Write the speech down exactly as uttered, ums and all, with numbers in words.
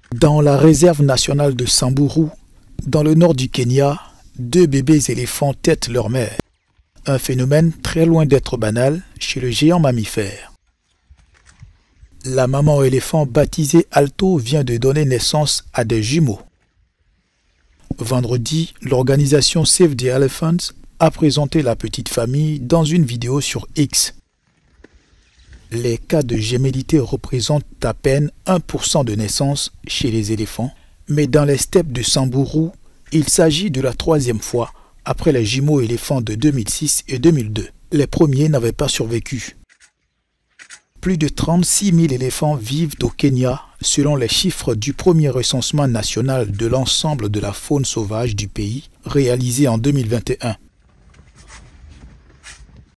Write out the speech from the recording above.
Dans la réserve nationale de Samburu, dans le nord du Kenya, deux bébés éléphants têtent leur mère. Un phénomène très loin d'être banal chez le géant mammifère. La maman éléphant baptisée Alto vient de donner naissance à des jumeaux. Vendredi, l'organisation Save the Elephants a présenté la petite famille dans une vidéo sur X. Les cas de gémellité représentent à peine un pour cent de naissance chez les éléphants, mais dans les steppes de Samburu, il s'agit de la troisième fois après les jumeaux éléphants de deux mille six et deux mille deux. Les premiers n'avaient pas survécu. Plus de trente-six mille éléphants vivent au Kenya, selon les chiffres du premier recensement national de l'ensemble de la faune sauvage du pays, réalisé en deux mille vingt et un.